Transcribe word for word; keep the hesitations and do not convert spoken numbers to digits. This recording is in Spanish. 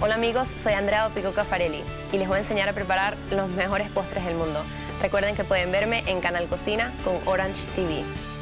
Hola amigos, soy Andrea Pico Caffarelli y les voy a enseñar a preparar los mejores postres del mundo. Recuerden que pueden verme en Canal Cocina con Orange T V.